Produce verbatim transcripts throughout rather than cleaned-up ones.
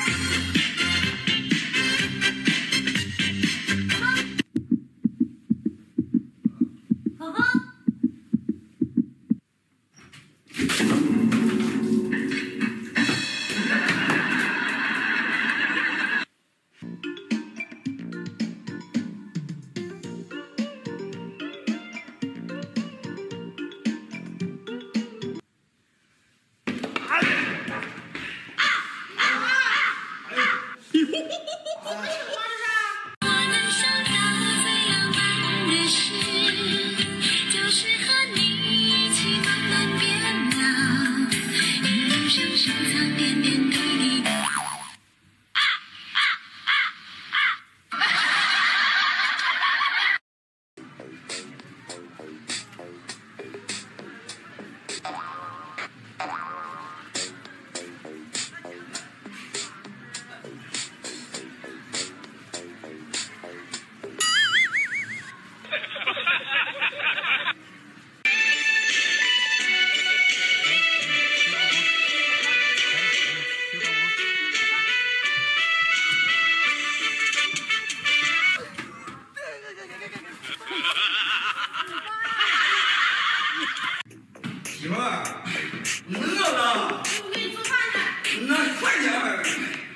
媳妇儿，你饿了？ 我给你做饭去。 那快点！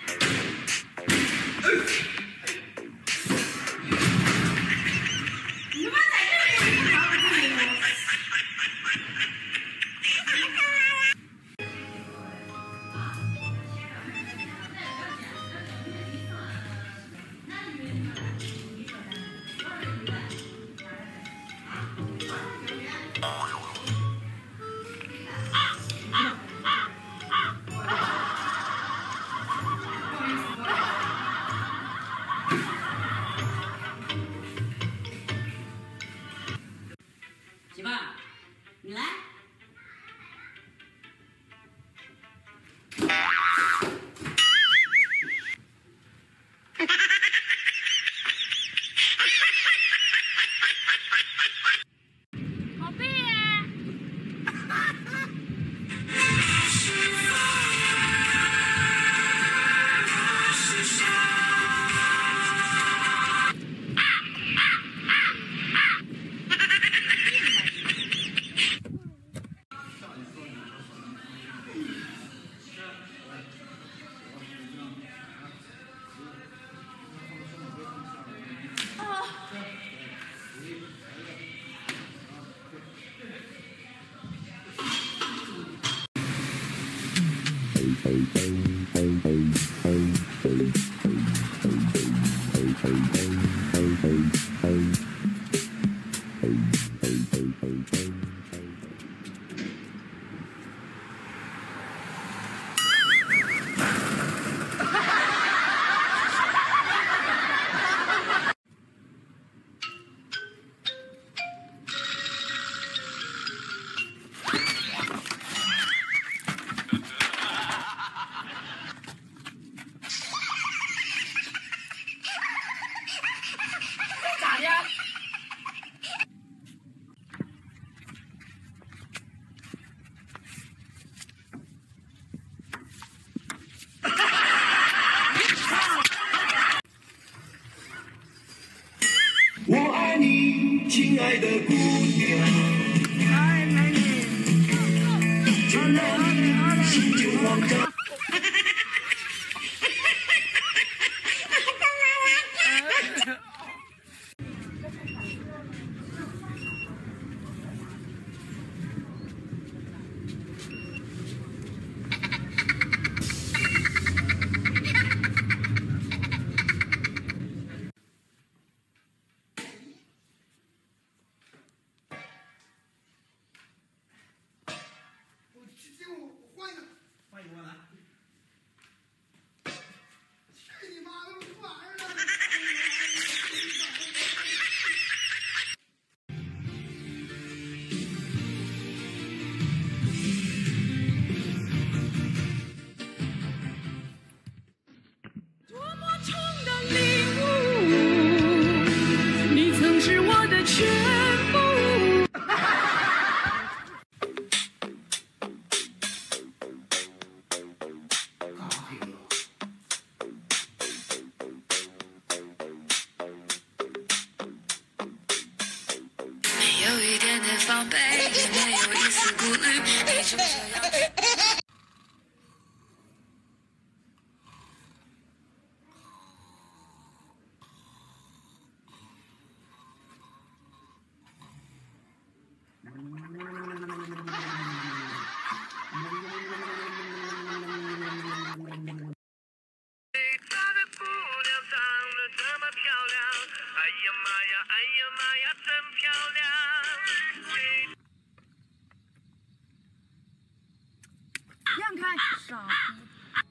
你他妈在这里干啥？媳妇儿，你来。宝贝呀！ 我爱你，亲爱的姑娘， 爱你， 就让你心就慌张。 呀妈呀，哎呀妈呀，真漂亮！ 让开，傻逼！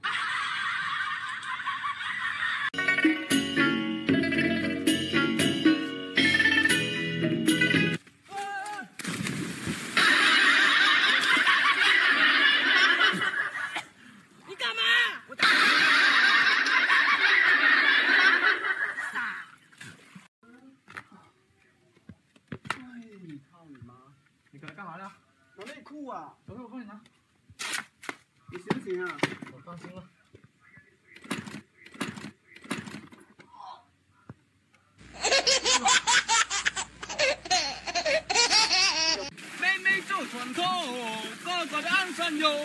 你干嘛？我打你！ 你搁这干啥呢？ 找内裤啊！ 等会我帮你拿。 你行不行啊？ 我放心了。 妹妹坐船头，哥哥在岸上游。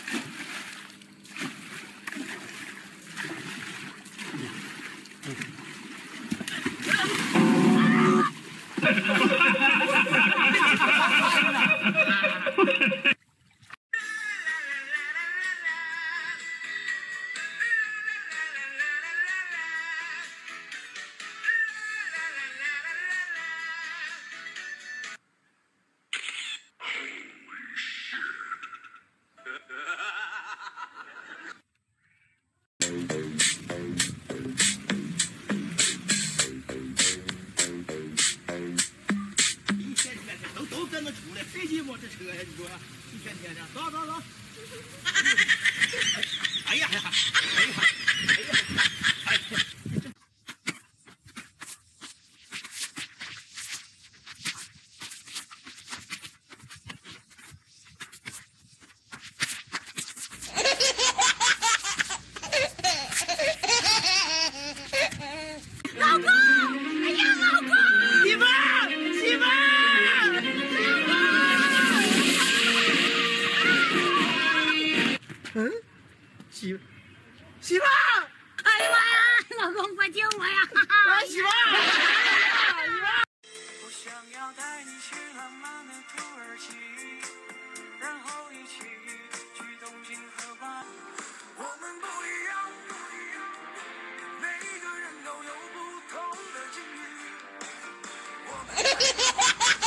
一天天的都都跟着出来，谁骑摩托车呀？你说，一天天的，走走走。哎呀呀！哎呀！哎呀！哎呀！ 老公，哎呀，老公！ 媳妇儿，媳妇儿。嗯，媳媳妇儿， 哎呀妈呀，老公快救我呀！ 啊，媳妇儿，媳妇儿。 我想要带你去浪漫的土耳其，然后一起去东京和巴黎。我们不一样，每个人都有不同的境遇。我们。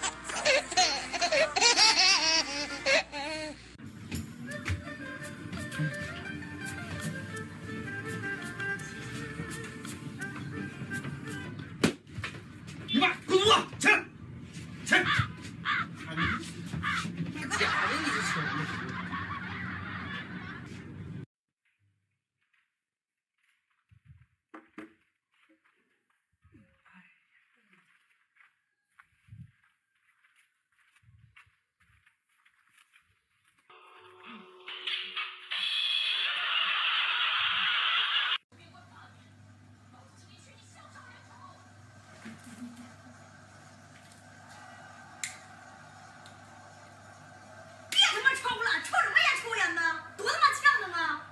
你妈，滚犊子！起来，起来！ 假的，你是扯的。 别他妈抽了，抽什么烟抽烟呢？多他妈呛的呢！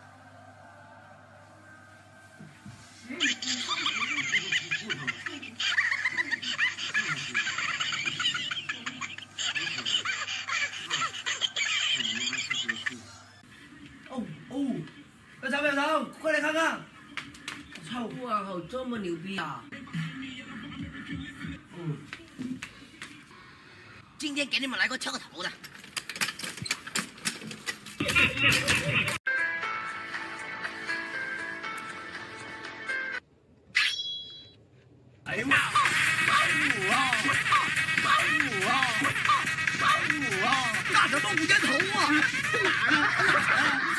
哦哦，小张，小张，快来看看！我操！ 我靠，这么牛逼啊！ 嗯， 今天给你们来个跳头的。 哎呀妈！五啊！五啊！五啊！干什么五件头啊？哪儿啊？哪儿啊？